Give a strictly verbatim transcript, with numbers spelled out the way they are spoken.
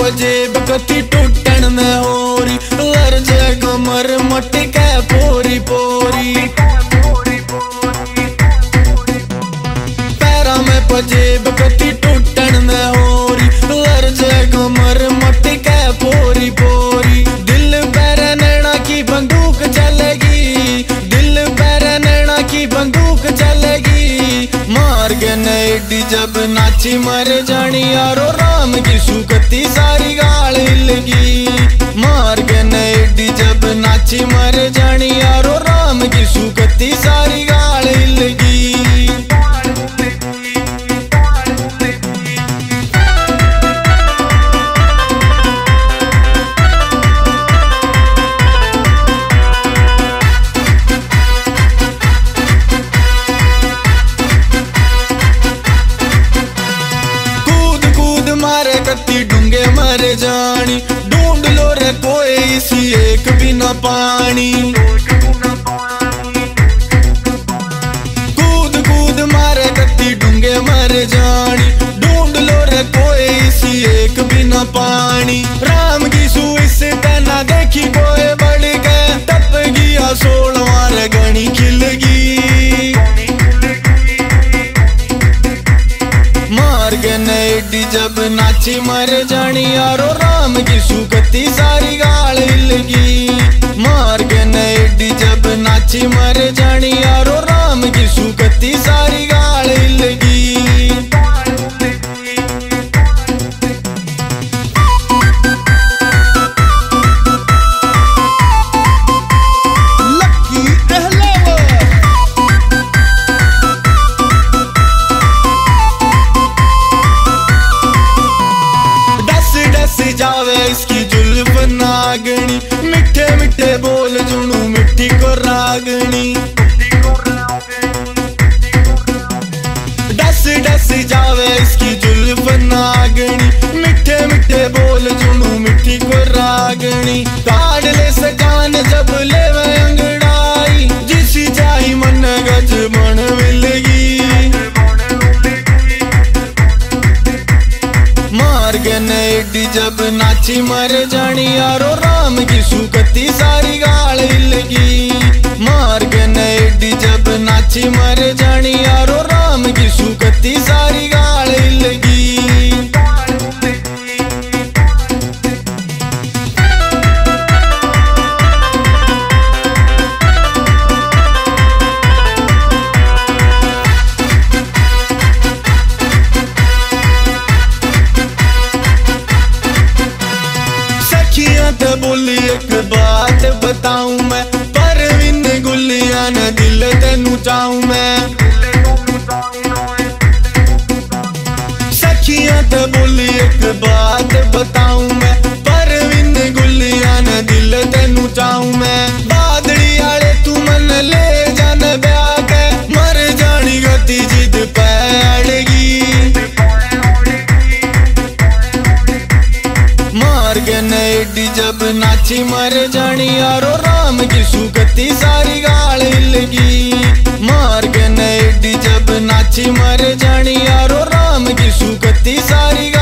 जेब कती टूटन में होरी, लर्ज कमर मटके पोरी पोरी। पैरा में पजेब कती टूटन में होरी, लर्ज कमर मटके पोरी पोरी। दिल पैर नैना की बंदूक चलेगी, दिल पैर नैना की बंदूक चलेगी। मार के नैडी जब नाची मर जानी यारो राम की सुकती सारी गाल हिलगी। मार के नैडी जब नाची मर जानी यारो राम की सुकती सारी गाल हिलगी। कत्ती डूंगे मर जानी, ढूंढ लो रे कोई इसी एक बिना पानी। कूद कूद मारे कत्ती डूंगे मर जानी, ढूंढ लो रे कोई इसी एक बिना पानी। राम की सुई से तना देखी कोई बढ़ गए, तप गया सोलवा रे गणी खिलगी। मार के नैडी जब नाची मर जानी यारो राम की सुकती सारी गाल हिलगी। मार के नैडी जब नाची मर जानी यारो राम की सुकती सारी गाल हिलगी। जावे इसकी जुल्फ नागनी, मिठे मिठे बोल जुनू मिट्टी को रागनी। डस डस जावे इसकी जुल्फ नागनी, मिठे मिठे बोल जुनू मिट्टी को रागनी। काढ़ ले सजान जब ले वे अंगड़ाई, जिसी जाई मन गज बन मिलगी। मार के नैडी जब नाची मर जानी यारो राम की सुकती सारी गाल हिलगी। मार के नैडी जब नाची मर जानी यारो राम की सुकती सारी गाल हिलगी। तो बोली एक बात बताऊं मैं, परवीन गुलिया न दिल तेनू चाहूं मैं। सखियां तो बोली एक बात बताऊं मैं, परवीन गुलिया न दिल तेनू चाहूं मैं। बादड़ी आले तू मन ले जान ब्याह के, मर जानी गति जिद पैड़गी। मार के नैडी जब नाची मर जानी यारो राम की सुकती सारी गाल हिलगी। मार के नैडी जब नाची मर जानी यारो राम की सुकती सारी